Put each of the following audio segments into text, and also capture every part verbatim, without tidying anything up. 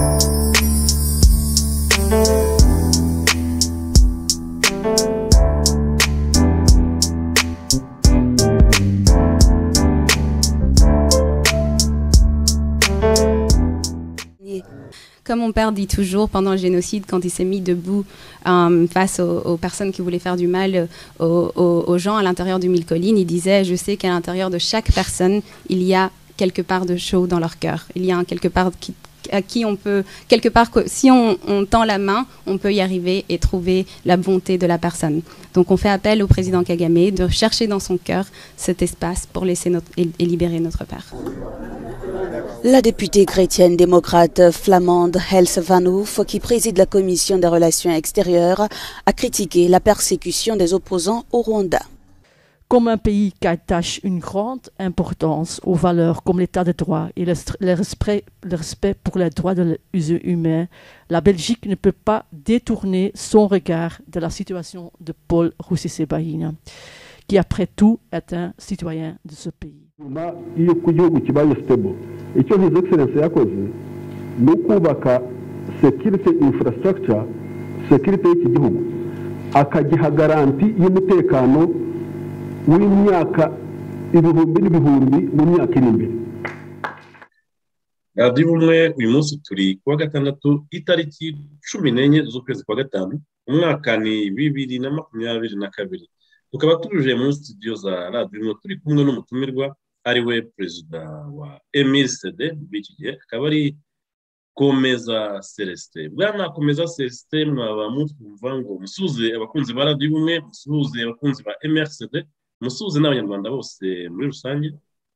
Comme mon père dit toujours, pendant le génocide, quand il s'est mis debout euh, face aux, aux personnes qui voulaient faire du mal aux, aux, aux gens à l'intérieur du Mille Collines, il disait « Je sais qu'à l'intérieur de chaque personne, il y a quelque part de chaud dans leur cœur. Il y a un quelque part qui, à qui on peut, quelque part, si on, on tend la main, on peut y arriver et trouver la bonté de la personne. » Donc on fait appel au président Kagame de chercher dans son cœur cet espace pour laisser notre, et, et libérer notre père. La députée chrétienne démocrate flamande Else Van Hoof, qui préside la commission des relations extérieures, a critiqué la persécution des opposants au Rwanda. Comme un pays qui attache une grande importance aux valeurs comme l'état de droit et le, le, respect, le respect pour les droits de l'humain, la Belgique ne peut pas détourner son regard de la situation de Paul Rusesabagina, qui après tout est un citoyen de ce pays. Icyo His Excellency yakoze ni ukubaka security infrastructure security y'iki gihugu akagiha garanti y'umutekano w'imyaka ibihumbi n'ibihumbi mu myaka iri imbere. Radio Ubumwe uyu munsi turi kuwa gatandatu itariki cumi n'enye z'ukwezi kwa gatanu umwaka ni bibiri na makumyabiri na kabiri tukaba tuje mu studio za Radio Ubumwe turi kumwe n'umutumirwa ari we perezida wa M R C D b'iki gihe akaba ari Komeza Celestin. Bwana Komeza Celestin mwaba mumva ngo musuze abakunzi ba Radio Ubumwe, musuze abakunzi ba M R C D, musuze n'abanyarwanda bose muri rusange.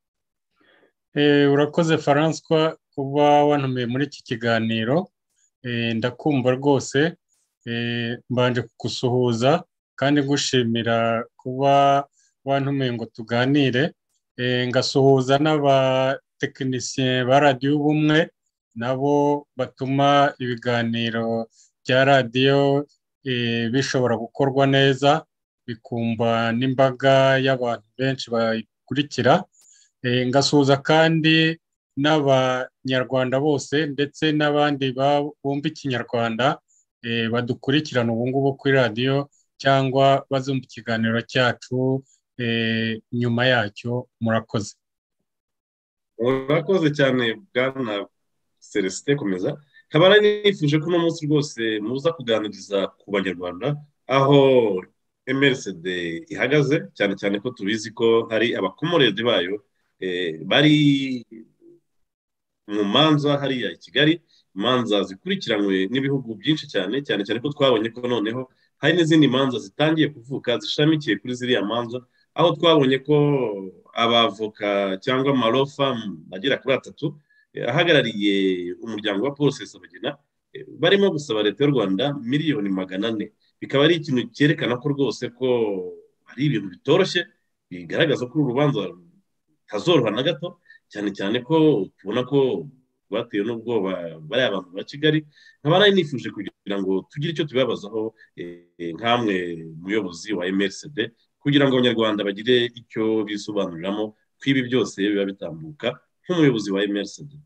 Eh urakoze François kuba wantumiye muri iki kiganiro. Eh ndakumva rwose eh mbanje kugusuhuza kandi gushimira kuba wantumiye ngo tuganire. E, ngasuhuza n'abatekinisiye ba Radio Ubumwe nabo batuma ibiganiro bya radio e, bishobora gukorwa neza bikumva n'imbaga y'abantu benshi bayikurikira. E, ngasuhuza kandi n'abanyarwanda bose ndetse n'abandi bumva ikinyarwanda e, badukurikirana ubu ngubu kuri radio cyangwa bazumva ikiganiro cyacu E, nyuma yacyo murakoze. Murakoze cyane Bwana Celestin Komeza. Kabara nifuje ko no munsi rwose muza kuganiriza ku banyarwanda aho M R C D ihagaze cyane cyane ko tubizi ko hari abakomorezi bayo e, bari mu manza hariya i Kigali, manza zikurikiranywe n'ibihugu byinshi cyane cyane cyane ko twabonye ko noneho hari n'izindi manza zitangiye kuvuka zishamikiye kuri ziriya manza aho twabonye ko abavoka cyangwa amarofa agera kuri atatu ahagarariye umuryango wa Paul Rusesabagina barimo gusaba leta y'u Rwanda miliyoni magana ane. Bikaba ari ikintu cyerekana ko rwose ko hari ibintu bitoroshye bigaragaza ko urubanza tazoroha na gato cyane cyane ko tubona ko batewe n'ubwoba bari abantu ba Kigali. Nkaba nari nifuje kugira ngo tugire icyo tubibabazaho nk'amwe muyobozi wa M R C D kugira ngo abanyarwanda bagire icyo bisobanuriramo kwibi byose biba bitambuka nk'umuyobozi wa M R C D.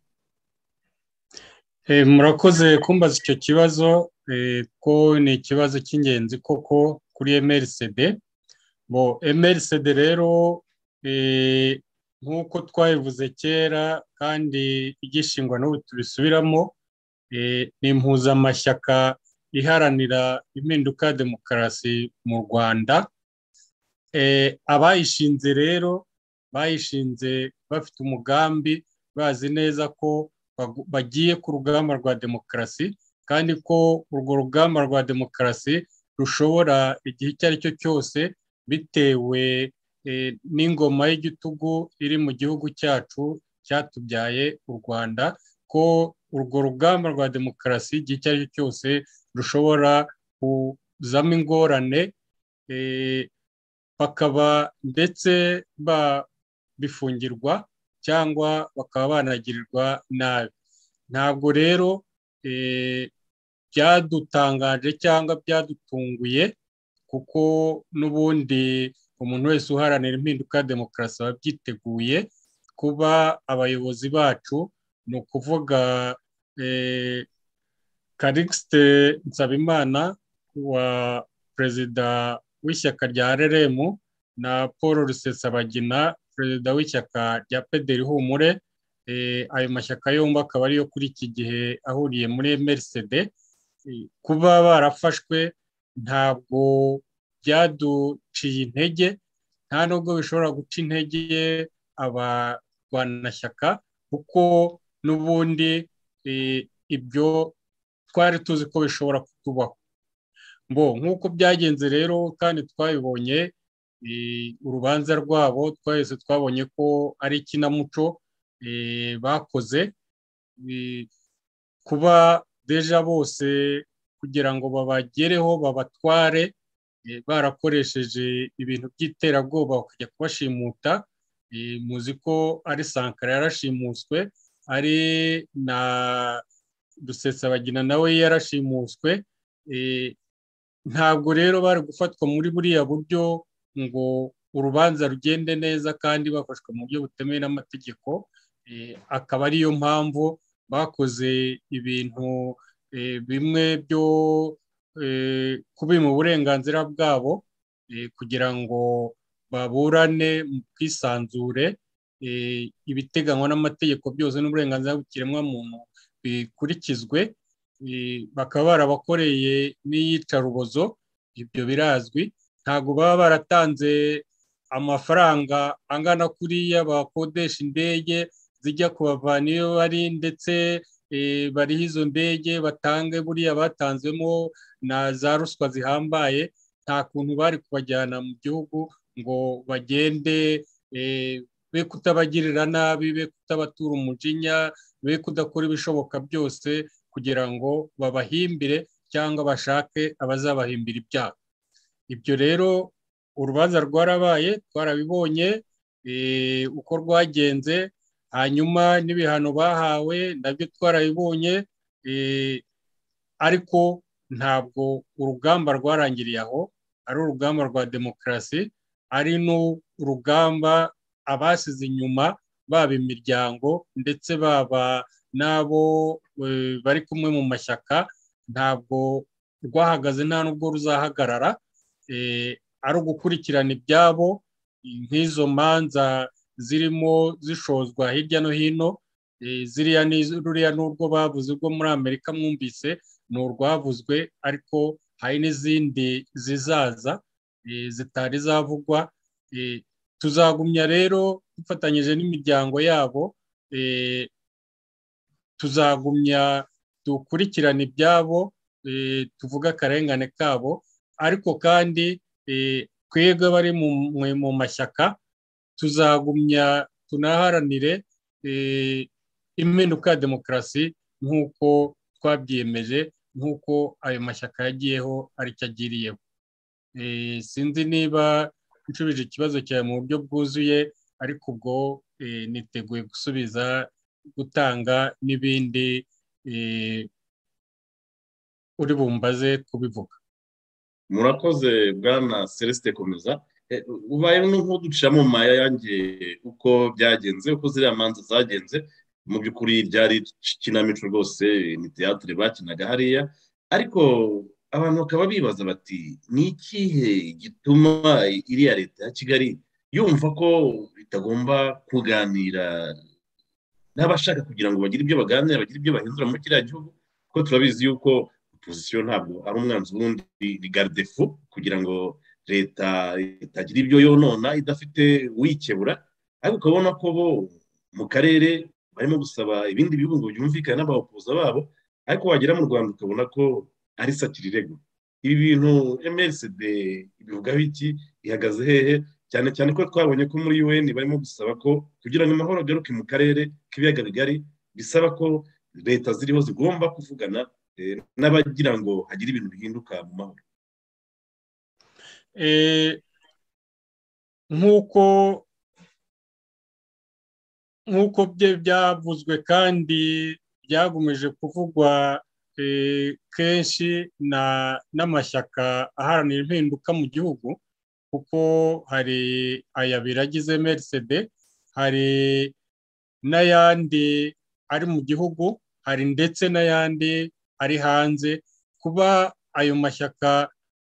Eh murakoze kumbaza icyo kibazo eh, ko ni ikibazo cy'ingenzi koko kuri M R C D. Bo M R C D rero eh nkuko twabivuze kera kandi igishingwa n'ubu tubisubiramo eh ni impuzamashyaka iharanira impinduka demokarasi mu Rwanda. Eh, abayishinze rero bayishinze bafite umugambi bazi neza ko bagiye ku rugamba rwa demokarasi kandi ko urwo rugamba rwa demokarasi rushobora igihe icyo ari cyo cyose bitewe eh, n'ingoma y'igitugu iri mu gihugu cyacu cyatubyaye u Rwanda, ko urwo rugamba rwa demokarasi igihe icyo ari cyo cyose rushobora kuzamo ingorane eh, bakaba ndetse bifungirwa cyangwa bakaba banagirirwa nabi. Ntabwo rero eh, byadutangaje cyangwa byadutunguye kuko n'ubundi umuntu wese uharanira impinduka demokarasi babyiteguye kuba abayobozi bacu, ni ukuvuga eh, Calixte Nsabimana wa perezida w'ishyaka rya R R M na Paul Rusesabagina perezida w'ishyaka rya P D R Ihumure. Ayo mashyaka yombi akaba ariyo kuri iki gihe ahuriye muri M R C D. Kuba barafashwe ntabwo byaduciye intege, nta nubwo bishobora guca intege abarwanashyaka, kuko n'ubundi ibyo twari tuzi ko bishobora kutubaho. Mbo nk'uko byagenze rero kandi twabibonye, urubanza rwabo twahise twabonye ko ari ikinamico bakoze. Kuba deja bose kugira ngo babagereho babatware barakoresheje ibintu by'iterabwoba bakajya kubashimuta. Muzi ko ari Sankara yarashimuswe, ari na Rusesabagina nawe yarashimuswe. Ntabwo rero bari gufatwa muri buriya buryo ngo urubanza rugende neza kandi bafashwe mu buryo butemewe n'amategeko. Akaba ariyo mpamvu bakoze ibintu bimwe byo kubima uburenganzira bwabo kugira ngo baburane mu kwisanzure, ibiteganywa n'amategeko byose n'uburenganzira bw'ikiremwamuntu bikurikizwe. Bakaba barabakoreye n'iyicarubozo, ibyo birazwi. Ntabwo baba baratanze amafaranga angana kuriya bakodesha indege zijya kubavana iyo bari, ndetse bariho izo ndege batange buriya batanzemo na za ruswa zihambaye. Nta kuntu bari kubajyana mu gihugu ngo bagende be kutabagirira nabi, be kutabatura umujinya, be kudakora ibishoboka byose kugira ngo babahimbire cyangwa bashake abazabahimbira ibyaha. Ibyo rero urubanza rwarabaye, twarabibonye uko rwagenze, hanyuma n'ibihano bahawe nabyo twarabibonye. Ariko ntabwo urugamba rwarangiriye aho, ari urugamba rwa demokarasi, ari n'urugamba abasize inyuma, baba imiryango ndetse baba n'abo bari kumwe mu mashyaka, ntabwo rwahagaze, nta nubwo ruzahagarara. Ari ugukurikirana ibyabo, nk'izo manza zirimo zishozwa hirya no hino. Ziriya ruriya n'urwo bavuze rwo muri Amerika mwumvise, ni urwavuzwe, ariko hari n'izindi zizaza zitari zavugwa. Tuzagumya rero dufatanyije n'imiryango yabo, tuzagumya dukurikirana ibyabo, tuvuga akarengane kabo, ariko kandi twebwe bari mu mashyaka tuzagumya tunaharanire impinduka ya demokarasi nk'uko twabyiyemeje, nk'uko ayo mashyaka yagiyeho aricyo agiriyeho. Sinzi niba nshubije ikibazo cyawe mu buryo bwuzuye, ariko ubwo niteguye gusubiza, gutanga n'ibindi uri bumbaze kubivuga. Murakoze bwana Celestin Komeza. Ubaye nk'uducamo mayange uko byagenze, uko ziriya manza zagenze. Mu by'ukuri byari kinamico rwose, ni teatire bakinaga hariya, ariko abantu bakaba bibaza bati ni ikihe gituma iriya leta ya Kigali yumva ko itagomba kuganira n'abashaka kugira ngo bagire ibyo baganira, bagire ibyo bahindura muri kiriya gihugu? Kuko turabizi yuko opozisiyo ntabwo ari umwanzi wundi, ni gardefu kugira ngo leta itagira ibyo yonona idafite wikebura. Ariko ukabona ko bo mu karere barimo gusaba ibindi bihugu ngo byumvikane n'abaopoza babo, ariko wagera mu Rwanda ukabona ko ari sakirirego. Ibi bintu M R C D ibivugaho iki? Ihagaze hehe? Cyane cyane ko twabonye ko muri U N barimo gusaba ko kugira ngo amahoro agaruke mu karere k'ibiyaga bigari, bisaba ko leta ziriho zigomba kuvugana n'abagira ngo hagire ibintu bihinduka mu mahoro. nk'uko nk'uko byavuzwe kandi byagumije kuvugwa kenshi n'amashyaka aharanira impinduka mu gihugu, kuko hari aya biragize M R C D, hari n'ayandi ari mu gihugu, hari ndetse n'ayandi ari hanze, kuba ayo mashyaka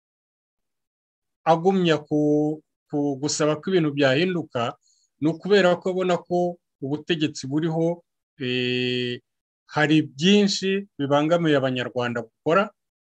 agumya ku gusaba ko ibintu byahinduka, ni ukubera ko abona ko ubutegetsi buriho hari byinshi bibangamiye abanyarwanda gukora,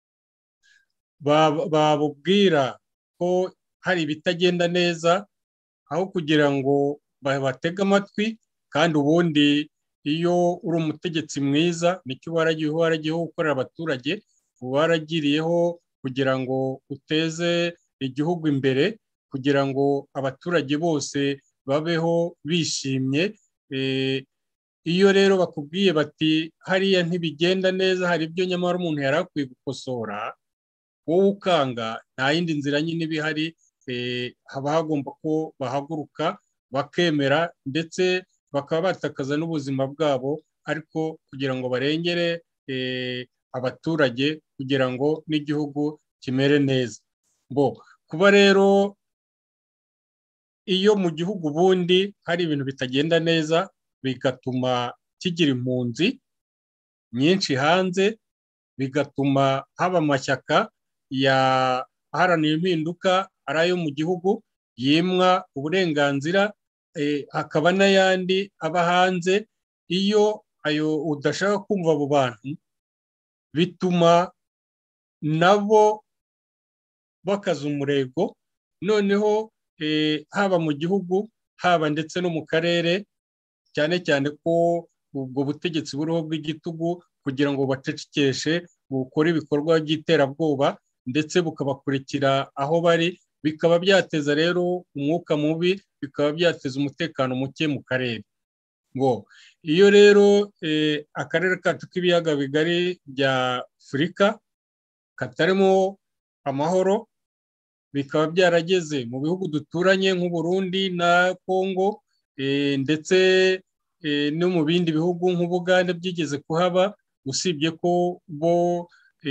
babubwira ko hari ibitagenda neza, aho kugira ngo batege amatwi. Kandi ubundi iyo uri umutegetsi mwiza, nicyo waragiyeho waragiyeho gukorera abaturage, waragiriyeho kugira ngo uteze igihugu imbere, kugira ngo abaturage bose babeho bishimye. Iyo rero bakubwiye bati hariya ntibigenda neza, hari ibyo nyamara umuntu yari akwiye gukosora, wowe ukanga, nta yindi nzira nyine iba ihari. Haba hagomba ko bahaguruka bakemera, ndetse bakaba batakaza n'ubuzima bwabo, ariko kugira ngo barengere abaturage, kugira ngo n'igihugu kimere neza. Bo kuba rero iyo mu gihugu ubundi hari ibintu bitagenda neza, bigatuma kigira impunzi nyinshi hanze, bigatuma haba amashyaka yaharaniye impinduka ari ayo mu gihugu yimwa uburenganzira, hakaba n'ayandi aba hanze. Iyo ayo udashaka kumva abo bantu, bituma nabo bakaza umurego, noneho haba mu gihugu haba ndetse no mu karere, cyane cyane ko ubwo butegetsi buriho bw'igitugu, kugira ngo bacecekeshe bukore ibikorwa by'iterabwoba, ndetse bukabakurikira aho bari, bikaba byateza rero umwuka mubi, bikaba byateza umutekano muke mu karere. Ngo iyo rero akarere kacu k'ibiyaga bigari bya Afurika katarimo amahoro, bikaba byarageze mu bihugu duturanye nk'u Burundi na Kongo, ndetse no mu bindi bihugu nk'Ubugande byigeze kuhaba, usibye ko bo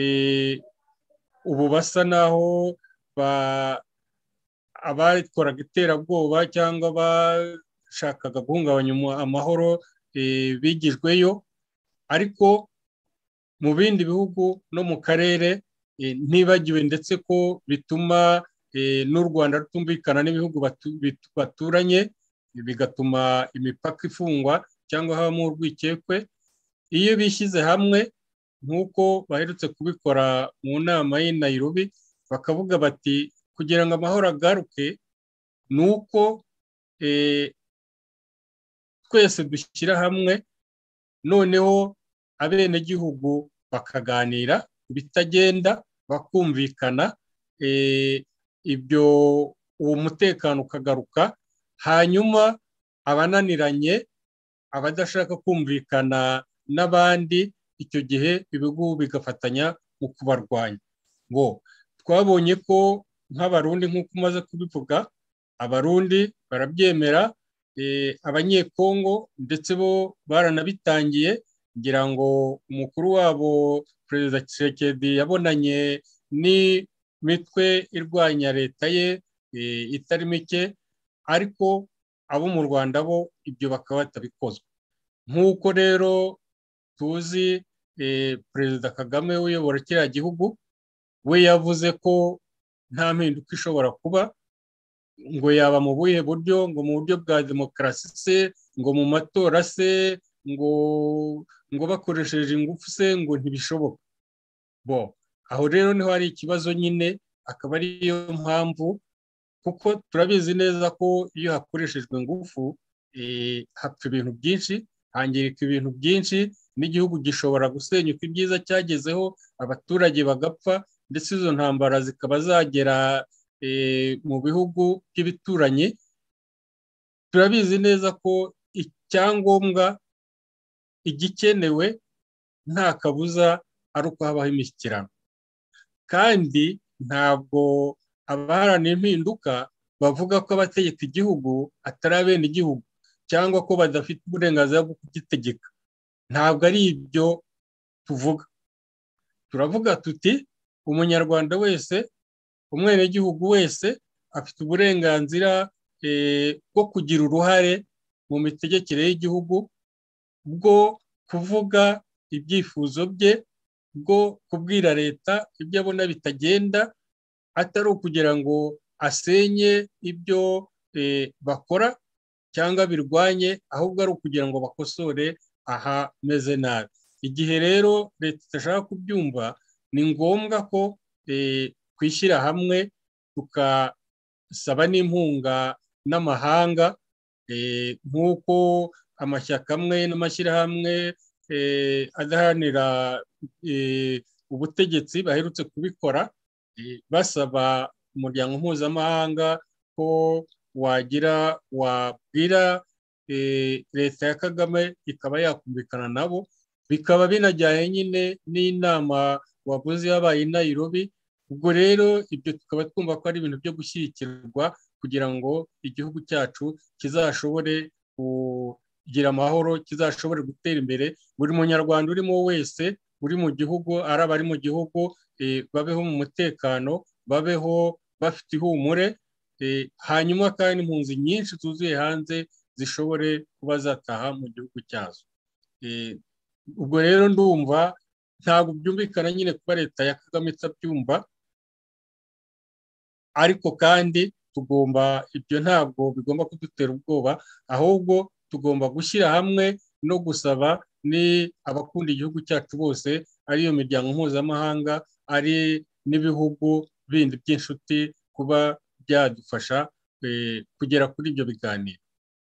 ubu basa naho abakoraga iterabwoba cyangwa bashakaga guhungabanya amahoro bigijweyo. Ariko mu bindi bihugu no mu karere ntibagiwe, ndetse ko bituma n'u Rwanda rutumvikana n'ibihugu baturanye, bigatuma imipaka ifungwa cyangwa habamo urwikekwe. Iyo bishyize hamwe nk'uko baherutse kubikora mu nama y'i Nairobi, bakavuga bati kugira ngo amahoro agaruke, ni uko twese dushyira hamwe, noneho abenegihugu bakaganira ibitagenda, bakumvikana, ibyo uwo mutekano ukagaruka. Hanyuma abananiranye, abadashaka kumvikana n'abandi, icyo gihe ibihugu bigafatanya mu kubarwanya. Ngo twabonye ko nk'abarundi, nk'uko umaze kubivuga, abarundi barabyemera, abanyekongo ndetse bo baranabitangiye, ngira ngo umukuru wabo Perezida Tshisekedi yabonanye n'imitwe irwanya leta ye itari mike, ariko abo mu Rwanda bo ibyo bakaba batabikozwa. Nk'uko rero tuzi Perezida Kagame uyobora kiriya gihugu, we yavuze ko nta mpinduka ishobora kuba, ngo yaba mu buhe buryo, ngo mu buryo bwa demokarasi se, ngo mu matora se, ngo ngo bakoresheje ingufu se, ngo ntibishoboka. Bo aho rero niho hari ikibazo nyine, akaba ariyo mpamvu, kuko turabizi neza ko iyo hakoreshejwe ingufu hapfa ibintu byinshi, hangirika ibintu byinshi, n'igihugu gishobora gusenyuka ibyiza cyagezeho, abaturage bagapfa, ndetse izo ntambara zikaba zagera mu bihugu by'ibituranyi. Turabizi neza ko icyangombwa, igikenewe nta kabuza ari uko habaho imishyikirano, kandi ntabwo abaharanira impinduka bavuga ko abategeka igihugu atari abene igihugu, cyangwa ko badafite uburenganzira bwo kugitegeka. Ntabwo ari ibyo tuvuga. Turavuga tuti umunyarwanda wese, umwenegihugu wese afite uburenganzira bwo kugira uruhare mu mitegekere y'igihugu, bwo kuvuga ibyifuzo bye, bwo kubwira leta ibyo abona bitagenda, atari ukugira ngo asenye ibyo bakora cyangwa birwanye, ahubwo ari ukugira ngo bakosore ahameze nabi. Igihe rero leta idashaka kubyumva, ni ngombwa ko twishyira hamwe tukasaba n'inkunga n'amahanga, nk'uko amashyaka amwe n'amashyirahamwe adaharanira ubutegetsi baherutse kubikora, basaba umuryango mpuzamahanga ko wagira wabwira leta ya Kagame ikaba yakumvikana nabo, bikaba binajyanye nyine n'inama wavuze yabaye i Nairobi. Ubwo rero ibyo tukaba twumva ko ari ibintu byo gushyigikirwa kugira ngo igihugu cyacu kizashobore kugira amahoro, kizashobore gutera imbere. Buri munyarwanda urimo wese uri mu gihugu, ari abari mu gihugu, babeho mu mutekano, babeho bafite ihumure, hanyuma kandi impunzi nyinshi zuzuye hanze zishobore kuba zataha mu gihugu cyazo. Ubwo rero ndumva ntabwo byumvikana nyine kuba leta ya Kagame itabyumva, ariko kandi tugomba, ibyo ntabwo bigomba kudutera ubwoba, ahubwo tugomba gushyira hamwe no gusaba ni abakunda igihugu cyacu bose, ariyo miryango mpuzamahanga, ari n'ibihugu bindi by'inshuti, kuba byadufasha kugera kuri ibyo biganiro.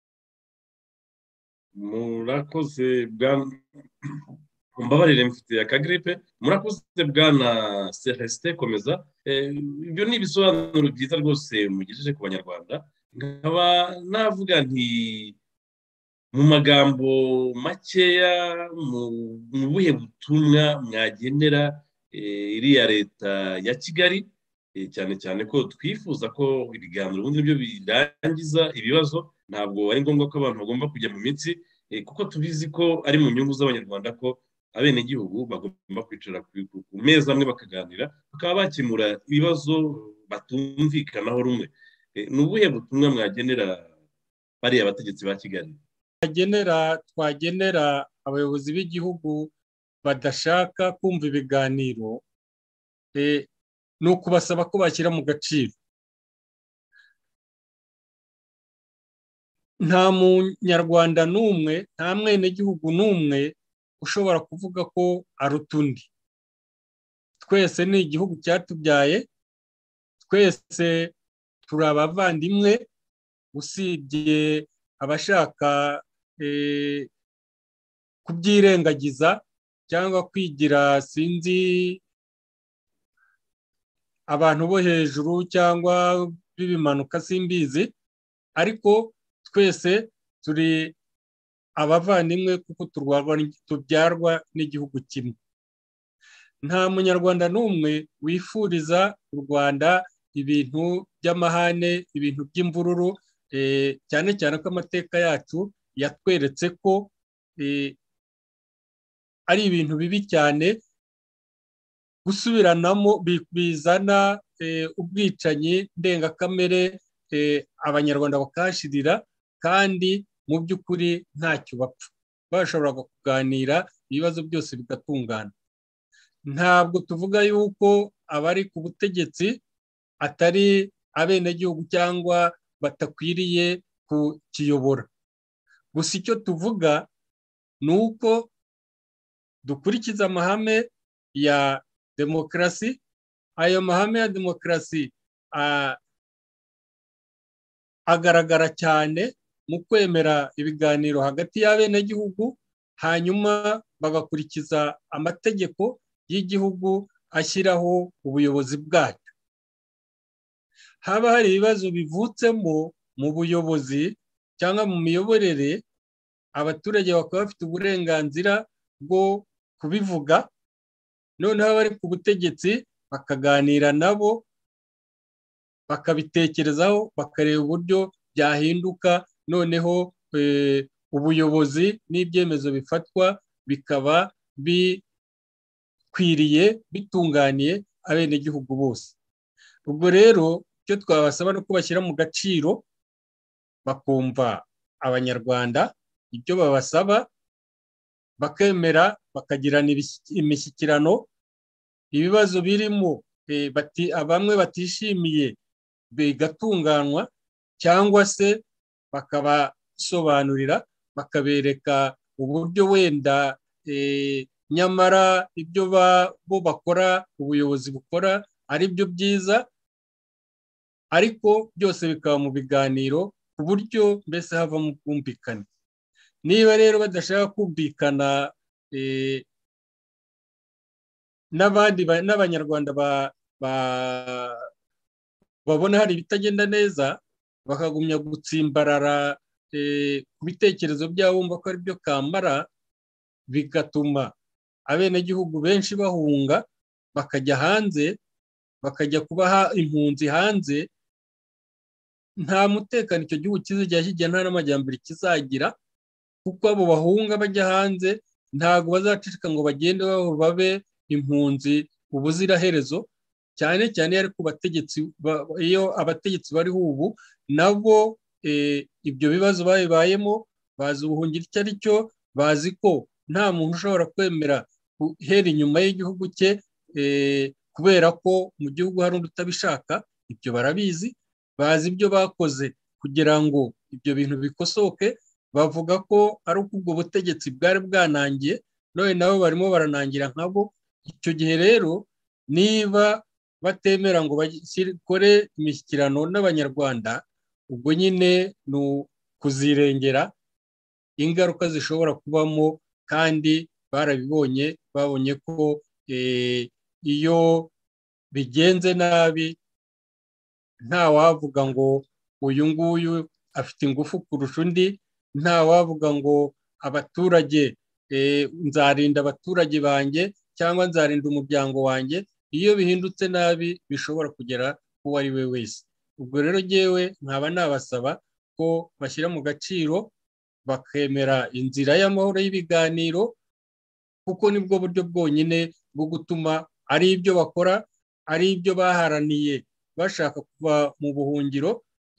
Murakoze bwana, mbabarire mfite akagripe. Murakoze bwana Celestin Komeza. Ibyo ni ibisobanuro byiza rwose mugejeje ku banyarwanda. Nkaba navuga nti mu magambo makeya, mu buhe butumwa mwagenera iriya leta ya Kigali, cyane cyane ko twifuza ko ibiganiro ubundi nibyo birangiza ibibazo, ntabwo ari ngombwa ko abantu bagomba kujya mu mitsi, kuko tubizi ko ari mu nyungu z'abanyarwanda ko abenegihugu bagomba kwicara ku meza amwe bakaganira, bakaba bakemura ibibazo batumvikanaho rumwe. Ni ubuhe butumwa mwagenera bariya bategetsi ba Kigali? Twagenera twagenera abayobozi b'igihugu badashaka kumva ibiganiro, ni ukubasaba ko bashyira mu gaciro. Nta munyarwanda n'umwe, nta mwenegihugu n'umwe ushobora kuvuga ko aruta undi. Twese ni igihugu cyatubyaye, twese turi abavandimwe, usibye abashaka kubyirengagiza cyangwa kwigira sinzi abantu bo hejuru cyangwa b'ibimanuka simbizi, ariko twese turi abavandimwe kuko tubyarwa n'igihugu kimwe. Nta munyarwanda n'umwe wifuriza u Rwanda ibintu by'amahane, ibintu by'imvururu, cyane cyane ko amateka yacu yatweretse ko ari ibintu bibi cyane, gusubiranamo bizana ubwicanyi ndengakamere, abanyarwanda bakahashirira, kandi mu by'ukuri ntacyo bapfa, bashoboraga kuganira ibibazo byose bigatungana. Ntabwo tuvuga yuko abari ku butegetsi atari abenegihugu cyangwa batakwiriye kukiyobora, gusa icyo tuvuga ni uko dukurikiza amahame ya demokarasi. Ayo mahame ya demokarasi agaragara cyane mu kwemera ibiganiro hagati y'abenegihugu, hanyuma bagakurikiza amategeko y'igihugu ashyiraho ubuyobozi bwacyo. Haba hari ibibazo bivutsemo mu buyobozi cyangwa mu miyoborere, abaturage bakaba bafite uburenganzira bwo kubivuga, noneho abari ku butegetsi bakaganira nabo, bakabitekerezaho, bakareba uburyo byahinduka, noneho ubuyobozi n'ibyemezo bifatwa bikaba bikwiriye, bitunganiye abenegihugu bose. Ubwo rero icyo twabasaba no kubashyira mu gaciro, bakumva abanyarwanda ibyo babasaba, bakemera bakagirana imishyikirano ibibazo birimo bamwe batishimiye bigatunganywa, cyangwa se bakabasobanurira bakabereka uburyo wenda nyamara ibyo bo bakora, ubuyobozi bukora ari byo byiza, ariko byose bikaba mu biganiro ku buryo mbese hava mu bwumvikane. Niba rero badashaka kumvikana n'abandi n'abanyarwanda babona hari ibitagenda neza, bakagumya gutsimbarara ku bitekerezo byabo bumva ko ari byo kamara, bigatuma abenegihugu benshi bahunga bakajya hanze, bakajya kubaha impunzi hanze. Nta mutekano icyo gihugu kizajya kigira, nta n'amajyambere kizagira, kuko abo bahunga bajya hanze ntabwo bazaceceka ngo bagende babe impunzi ubuziraherezo, cyane cyane ariko bategetsi iyo abategetsi bariho ubu nabo ibyo bibazo babibayemo, bazi ubuhungiro icyo ari cyo, bazi ko nta muntu ushobora kwemera guhera inyuma y'igihugu cye kubera ko mu gihugu hari undi utabishaka. Ibyo barabizi, bazi ibyo bakoze kugira ngo ibyo bintu bikosoke. Bavuga ko ari uko ubwo butegetsi bwari bwanangiye, none nabo barimo baranangira nkabo. Icyo gihe rero niba batemera ngo bakore imishyikirano n'abanyarwanda, ubwo nyine ni kuzirengera ingaruka zishobora kubamo, kandi barabibonye, babonye ko iyo bigenze nabi nta wavuga ngo uyu nguyu afite ingufu kurusha undi, nta wavuga ngo abaturage nzarinda abaturage banjye cyangwa nzarinda umuryango wanjye. Iyo bihindutse nabi bishobora kugera uwo ari we wese. Ubwo rero jyewe nkaba nabasaba ko bashyira mu gaciro bakemera inzira y'amahoro y'ibiganiro, kuko nibwo buryo bwonyine bwo gutuma ari ibyo bakora, ari ibyo baharaniye bashaka kuva mu buhungiro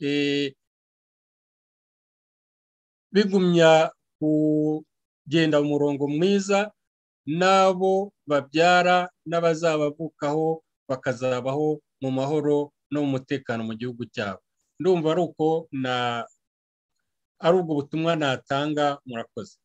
bigumya kugenda mu murongo mwiza, n'abo babyara n'abazabavukaho bakazabaho mu mahoro no mu mutekano mu gihugu cyabo. Ndumva ari uko na ari ubwo butumwa natanga. Murakoze.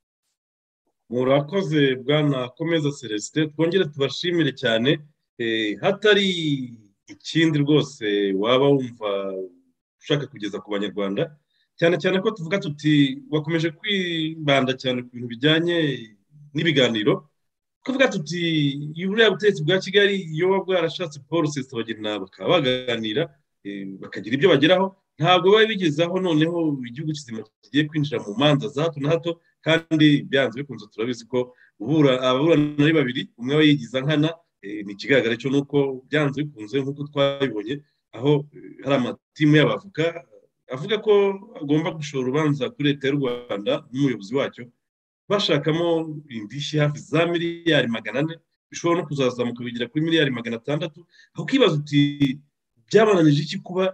Murakoze bwana Komeza Celestin, twongere tubashimire cyane. Hatari ikindi rwose waba wumva ushaka kugeza ku banyarwanda, cyane cyane ko tuvuga tuti wakomeje kwibanda cyane ku bintu bijyanye n'ibiganiro, tuvuga tuti buriya butegetsi bwa Kigali iyo waba bwarashatse Paul Rusesabagina bakaba baganira bakagira ibyo bageraho, ntabwo baba bigezaho noneho igihugu kizima kigiye kwinjira mu manza za hato na hato, kandi byanze bikunze turabizi ko ababurana ari babiri, umwe aba yigiza nkana. Ni ikigaragara cyo nuko byanze bikunze nk'uko twabibonye, aho hari amatimu y'abavoka avuga ko agomba gushora urubanza kuri leta y'u Rwanda n'umuyobozi wacyo, bashakamo indishyi hafi za miliyari magana ane, bishobora no kuzazamuka bigera kuri miliyari magana atandatu. Aho ukibaza uti byabananije iki kuba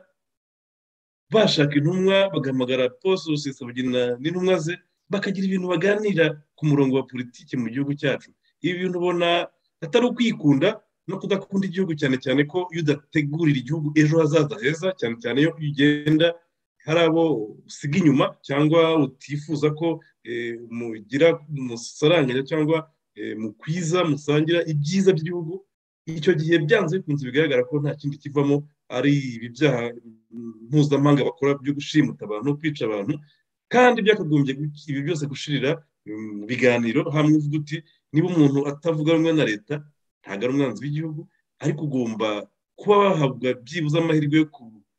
bashaka intumwa bagahamagara Paul Rusesabagina n'intumwa ze bakagira ibintu baganira ku murongo wa politiki mu gihugu cyacu? Ibi bintu ubona atari ukwikunda no kudakunda igihugu, cyane cyane ko iyo udategurira igihugu ejo hazaza heza, cyane cyane iyo ugenda hari abo usiga inyuma cyangwa utifuza ko mugira musaranganya cyangwa mukwiza musangira ibyiza by'igihugu. Icyo gihe byanze bikunze bigaragara ko nta kindi kivamo ari ibi byaha mpuzamahanga bakora byo gushimuta abantu no kwica abantu, kandi byakagombye ibi byose gushirira mu biganiro hamwe. Uvuga uti niba umuntu atavuga rumwe na leta ntabwo ari umwanzi w'igihugu, ariko ugomba kuba wahabwa byibuze amahirwe yo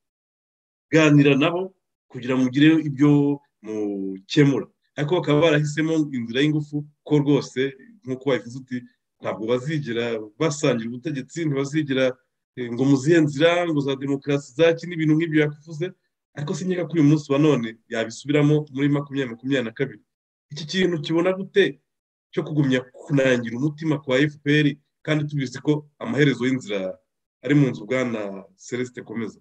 kuganira nabo kugira ngo mugire ibyo mukemura. Ariko bakaba barahisemo inzira y'ingufu, ko rwose nk'uko wabivuze uti ntabwo bazigera basangira ubutegetsi, ntibazigera ngo muzihe nzira ngo za demokarasi zaki n'ibintu nk'ibyo yakuvuze. Ariko sinyega ko uyu munsi wa none yabisubiramo muri makumyabiri makumyabiri na kabiri. Iki kintu kibona gute cyo kugumya kunangira umutima kwa F P R, kandi tubizi ko amaherezo y'inzira ari mu nzu? Bwana Celestin Komeza.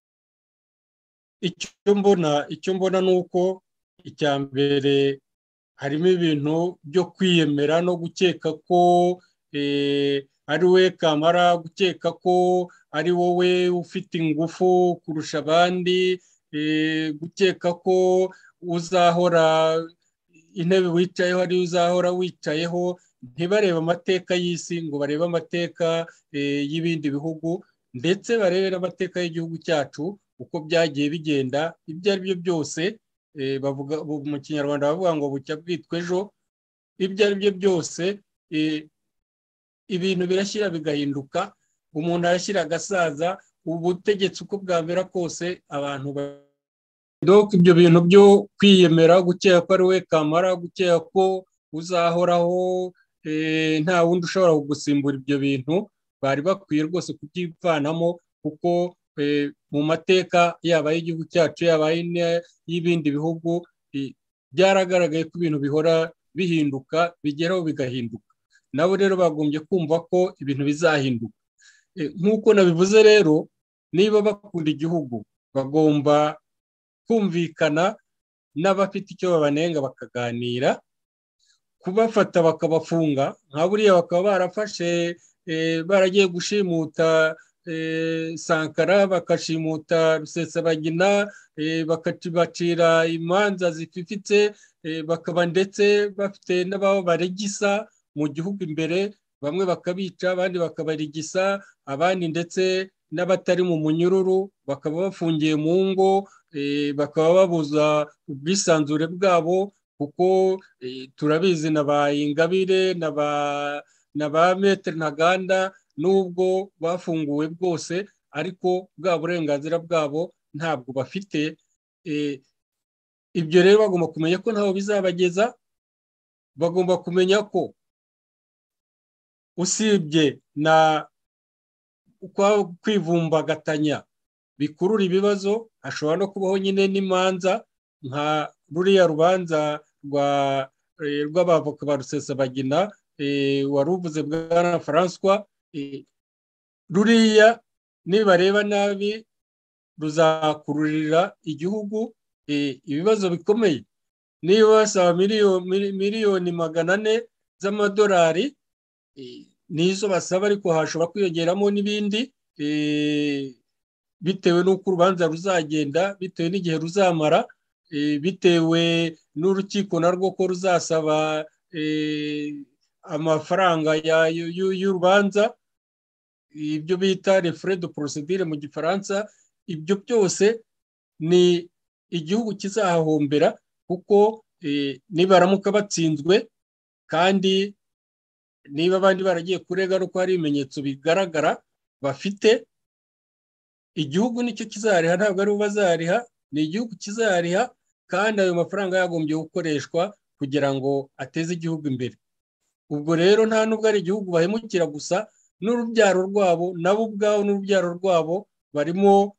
icyo mbona icyo mbona ni uko icya mbere harimo ibintu byo kwiyemera no gukeka ko ari we kamara, gukeka ko ari wowe ufite ingufu kurusha abandi, gukeka ko uzahora intebe wicayeho ari uzahora wicayeho. Ntibarebe amateka y'isi ngo barebe amateka y'ibindi bihugu, ndetse barebe n'amateka y'igihugu cyacu uko byagiye bigenda. Ibyo ari byo byose bavuga mu Kinyarwanda bavuga ngo bucya bwitwa ejo. Ibyo ari byo byose ibintu birashyira bigahinduka, umuntu arashyira agasaza, ubutegetsi uko bwamera kose abantu donc ibyo bintu byo kwiyemera, gukeka ko ari we kamara, gukeka ko uzahoraho nta wundi ushobora kugusimbura, ibyo bintu bari bakwiye rwose kubyivanamo, kuko mu mateka yaba y'igihugu cyacu yaba y'ibindi bihugu byaragaragaye ko ibintu bihora bihinduka, bigeraho bigahinduka. Nabo rero bagombye kumva ko ibintu bizahinduka. Nk'uko nabivuze rero, niba bakunda igihugu bagomba kumvikana n'abafite icyo babanenga bakaganira, kubafata bakabafunga nka buriya bakaba barafashe baragiye gushimuta Sankara, bakashimuta Rusesabagina, bakabacira imanza zififitse, bakaba ndetse bafite n'ababo baregisa mu gihugu imbere, bamwe bakabica abandi bakabarigisa, abandi ndetse n'abatari mu munyururu bakaba bafungiye mu ngo, bakaba babuza ubwisanzure bwabo, kuko turabizi na ba Ingabire na ba Maître Ntaganda nubwo bafunguwe bwose, ariko bwa burenganzira bwabo ntabwo bafite. Ibyo rero bagomba kumenya ko ntaho bizabageza. Bagomba kumenya ko usibye na kwivumbagatanya bikurura ibibazo, hashobora no kubaho nyine n'imanza nka ruriya rubanza rw'abavoka ba Rusesabagina wari uvuze bwana François. Ruriya nibareba nabi ruzakururira igihugu ibibazo bikomeye. Niba basaba miliyoni magana ane z'amadolari nizo basaba, ariko hashobora kwiyongeramo n'ibindi bitewe n'uko urubanza ruzagenda, bitewe n'igihe ruzamara, bitewe n'urukiko narwo ko ruzasaba amafaranga y'urubanza, ibyo bita les frais de procédure mu gifaransa. Ibyo byose ni igihugu kizahahombera, kuko nibaramuka batsinzwe kandi niba abandi baragiye kurega no ko hari ibimenyetso bigaragara bafite, igihugu nicyo kizariha, ntabwo ari bo bazariha, ni igihugu kizariha, kandi ayo mafaranga yagombye gukoreshwa kugira ngo ateze igihugu imbere. Ubwo rero nta nubwo ari igihugu bahemukira gusa, n'urubyaro rwabo nabo ubwabo n'urubyaro rwabo barimo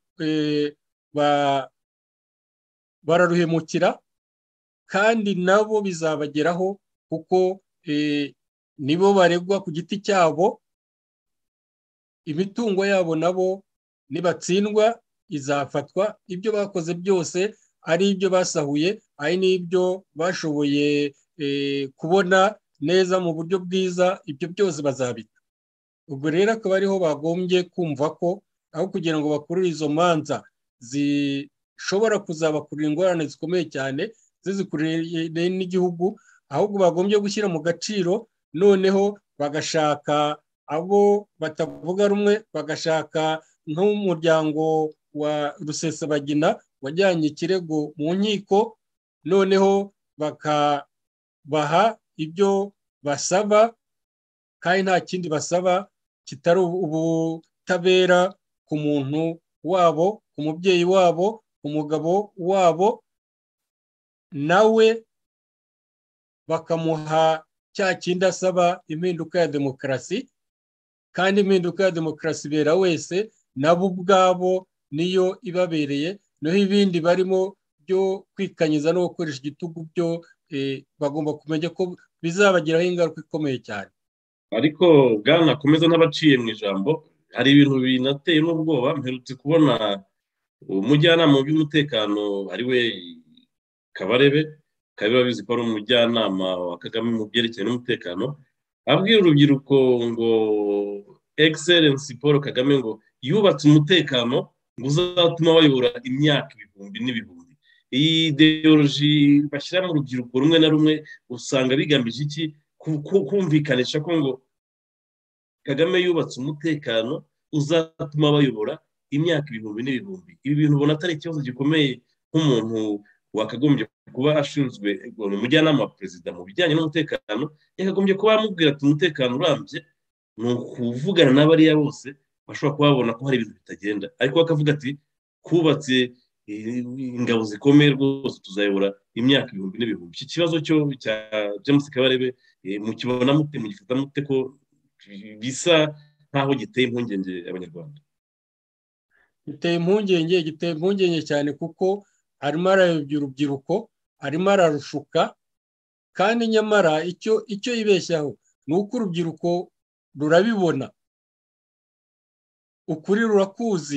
bararuhemukira, kandi nabo bizabageraho, kuko nibo baregwa ku giti cyabo. Imitungo yabo nabo nibatsindwa izafatwa, ibyo bakoze byose ari ibyo basahuye, ari n'ibyo bashoboye kubona neza mu buryo bwiza, ibyo byose bazabita. Ubwo rero akaba ariho bagombye kumva ko aho kugira ngo bakurure izo manza zishobora kuzabakurura ingorane zikomeye cyane zizikurire n'igihugu, ahubwo bagombye gushyira mu gaciro, noneho bagashaka abo batavuga rumwe, bagashaka nk'umuryango wa Rusesabagina wajyanye ikirego mu nkiko, noneho bakabaha ibyo basaba, kandi nta kindi basaba kitari ubutabera ku muntu wabo, ku mubyeyi wabo, ku mugabo wabo, nawe bakamuha cya kindi asaba, impinduka ya demokarasi. Kandi impinduka ya demokarasi ibera wese, nabo ubwabo niyo ibabereye, naho ibindi barimo byo kwikanyiza no gukoresha igitugu byo bagomba kumenya ko bizabagiraho ingaruka ikomeye cyane. Ariko bwana komeza n'abaciye mu ijambo, hari ibintu binateye n'ubwoba. Mperutse kubona umujyanama w'umutekano ari we Kabarebe kabiri babizi ko ari umujyanama wa Kagame mu byerekeye n'umutekano, abwira urubyiruko ngo Excellency Paul Kagame ngo yubatse umutekano ngo uzatuma bayobora imyaka ibihumbi n'ibihumbi. Iyi ideology bashyira mu rubyiruko rumwe na rumwe usanga bigambije iki? Kumvikanisha ko ngo Kagame yubatse umutekano uzatuma bayobora imyaka ibihumbi n'ibihumbi. Ibi bintu ubona atari ikibazo gikomeye nk'umuntu wakagombye kuba ashinzwe umujyanama wa perezida mu bijyanye n'umutekano, yakagombye kuba amubwira ati umutekano urambye ni ukuvugana n'abariya bose bashobora kuba babona ko hari ibintu bitagenda, ariko bakavuga ati kubatse ingabo zikomeye rwose tuzayobora imyaka ibihumbi n'ibihumbi. Iki kibazo cyo cya James Kabarebe mukibona mute, mugifata mute ko bisa nkaho giteye impungenge abanyarwanda? Giteye impungenge, giteye impungenge cyane kuko arimo arayobya urubyiruko, arimo ararushuka, kandi nyamara icyo icyo yibeshyaho ni uko urubyiruko rurabibona, ukuri rurakuzi,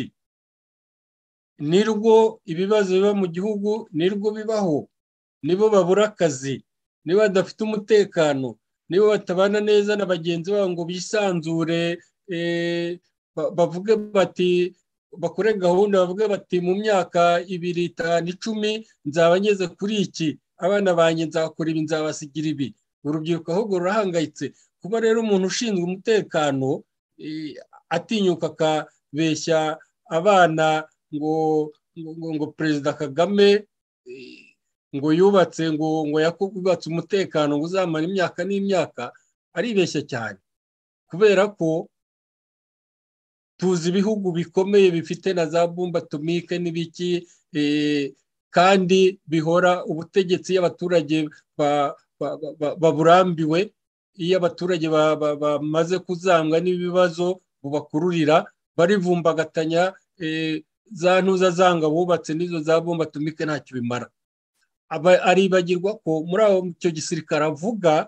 nirwo ibibazo biba mu gihugu nirwo bibaho, nibo babura akazi, nibo badafite umutekano, nibo batabana neza na bagenzi babo ngo bisanzure, bavuge bati bakore gahunda, bavuge bati mu myaka ibiri itanu icumi nzaba ngeze kuri iki, abana banjye nzakora ibi, nzabasigira ibi. Urubyiruko ahubwo rurahangayitse. Kuba rero umuntu ushinzwe umutekano atinyuka akabeshya abana ngo ngo ngo Perezida Kagame ngo yubatse ngo ngo yakubatse umutekano ngo uzamara imyaka n'imyaka, aribeshya cyane, kubera ko tuzi ibihugu bikomeye bifite na za bomba atomike n'ibiki, kandi bihora ubutegetsi y'abaturage baburambiwe, iyo abaturage bamaze kuzambwa n'ibibazo bubakururira, barivumbagatanya za ntuza zanga bubatse n'izo za bomba atomike ntacyo bimara. Aribagirwa ko muri aho icyo gisirikare avuga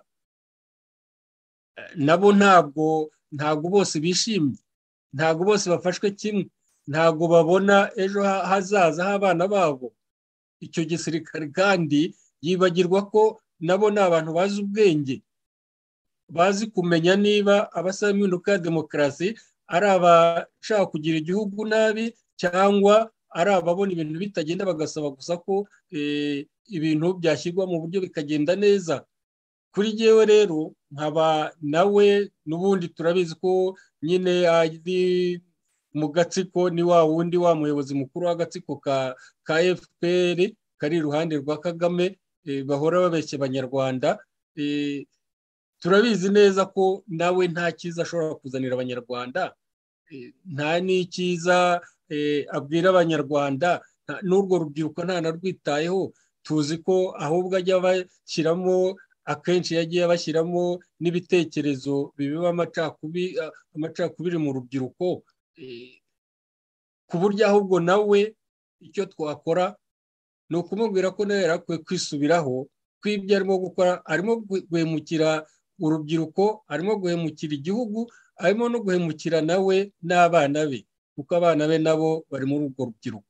nabo ntabwo ntabwo bose bishimye, ntabwo bose bafashwe kimwe, ntabwo babona ejo hazaza h'abana babo. Icyo gisirikare kandi yibagirwa ko nabo ni abantu bazi ubwenge, bazi kumenya niba abasaba impinduka ya demokarasi ari abashaka kugira igihugu nabi, cyangwa ari ababona ibintu bitagenda bagasaba gusa ko ibintu byashyirwa mu buryo bikagenda neza. Kuri jyewe rero nkaba nawe n'ubundi turabizi ko nyine ari mu gatsiko, ni wa wundi wa muyobozi mukuru w'agatsiko ka ka F P R kari iruhande rwa Kagame, bahora babeshya abanyarwanda. Turabizi neza ko nawe nta cyiza ashobora kuzanira abanyarwanda, nta n'icyiza abwira abanyarwanda, n'urwo rubyiruko nta narwitayeho. Tuzi ko ahubwo ajya bashyiramo, akenshi yagiye bashyiramo n'ibitekerezo bibiba amacakubiri mu rubyiruko, ku buryo ahubwo nawe icyo twakora ni ukumubwira ko nawe yarakwiye kwisubiraho, ko ibyo arimo gukora arimo guhemukira urubyiruko, arimo guhemukira igihugu, arimo no guhemukira nawe n'abana be, kuko abana be nabo bari muri urwo rubyiruko.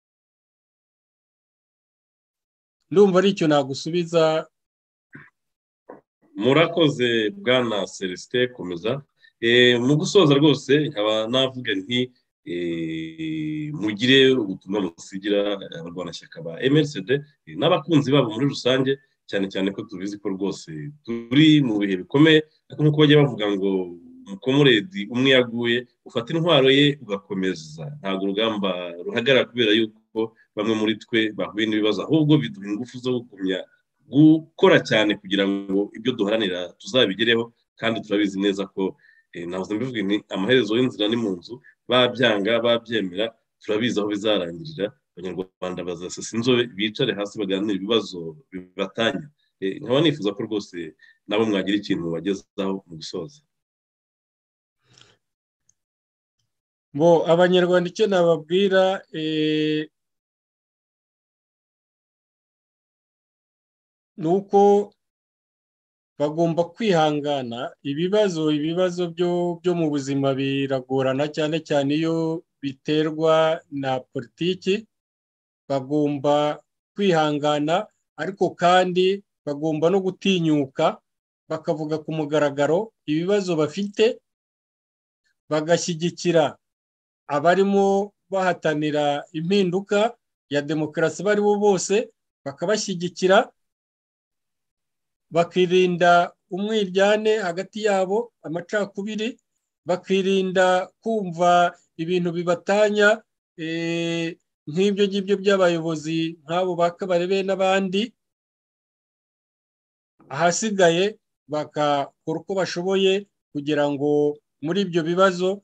Ndumva ari icyo nagusubiza. Murakoze bwana Celestin, komeza. Mu gusoza rwose nkaba navuga nti mugire ubutumwa musigira abarwanashyaka ba M R C D n'abakunzi babo muri rusange, cyane cyane ko tubizi ko rwose turi mu bihe bikomeye, ariko nk'uko bajya bavuga ngo umukomuredi umwe yaguye ufata intwaro ye ugakomeza, ntabwo urugamba ruhagarara kubera yuko bamwe muri twe bahuye n'ibibazo, ahubwo biduha ingufu zo gukumya gukora cyane kugira ngo ibyo duharanira tuzabigereho. Kandi turabizi neza ko navuze mbivuga nti amaherezo y'inzira ni mu nzu, babyanga babyemera turabizi aho bizarangirira. Abanyarwanda bazasasa inzobe, bicare hasi baganira ibibazo bibatanya. Nkaba nifuza ko rwose nabo mwagira ikintu bagezaho mu gusoza. Bo abanyarwanda icyo nababwira, ni uko bagomba kwihangana. Ibibazo ibibazo byo byo mu buzima biragorana, cyane cyane iyo biterwa na politiki. Bagomba kwihangana ariko kandi bagomba no gutinyuka bakavuga ku mugaragaro ibibazo bafite, bagashyigikira abarimo bahatanira impinduka ya demokarasi bari bo bose, bakabashyigikira, bakirinda umwiryane hagati yabo, amacakubiri, bakirinda kumva ibintu bibatanya nk'ibyo ngibyo by'abayobozi nk'abo ba Kabarebe n'abandi. Ahasigaye bakakora uko bashoboye kugira ngo muri ibyo bibazo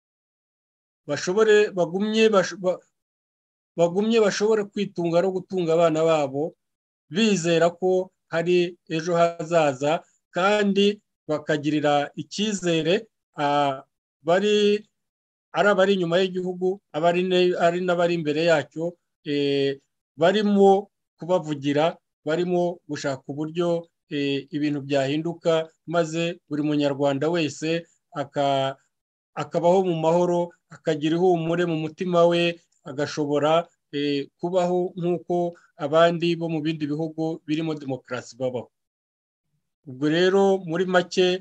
bashobore bagumye bagumye bashobore kwitunga no gutunga abana babo, bizera ko hari ejo hazaza, kandi bakagirira icyizere bari ari abari inyuma y'igihugu, ari n'abari imbere yacyo, barimo kubavugira, barimo gushaka uburyo ibintu byahinduka, maze buri munyarwanda wese akabaho mu mahoro, akagira ihumure mu mutima we, agashobora kubaho nk'uko abandi bo mu bindi bihugu birimo demokarasi babaho. Ubwo rero muri make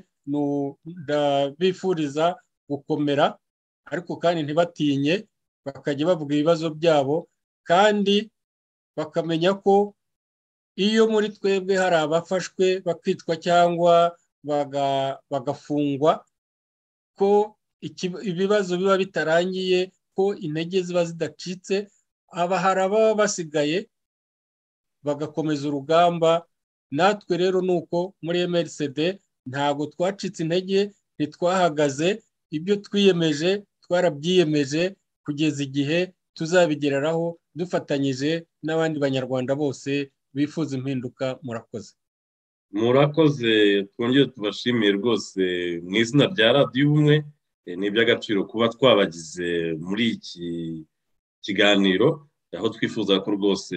ndabifuriza gukomera, ariko kandi ntibatinye, bakajya bavuga ibibazo byabo, kandi bakamenya ko iyo muri twebwe hari abafashwe bakicwa cyangwa bagafungwa, ko ibibazo biba bitarangiye, ko intege ziba zidacitse, aba hari ababa basigaye bagakomeza urugamba. Natwe rero nuko muri M R C D ntago twacitse intege, ntitwahagaze, ibyo twiyemeje twarabyiyemeje kugeza igihe tuzabigereraho dufatanyije n'abandi banyarwanda bose bifuza impinduka. Murakoze. Murakoze, twongere tubashimiye rwose mu izina rya radiyo ubumwe. Ni iby'agaciro kuba twabagize muri iki kiganiro, aho twifuza ko rwose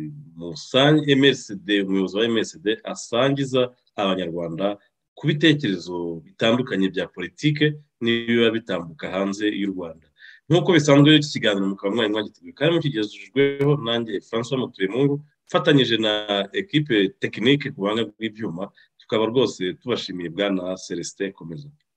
M R C D, umuyobozi wa M R C D asangiza abanyarwanda ku bitekerezo bitandukanye bya politike n'ibiba bitambuka hanze y'u Rwanda. Nk'uko bisanzwe iki kiganiro mukaba mwari mwagiteguye kandi mukigejejweho nanjye François Mutuyemungu mfatanyije na ekipe tekinike ku buhanga bw'ibyuma, tukaba rwose tubashimiye bwana Celestin Komeza.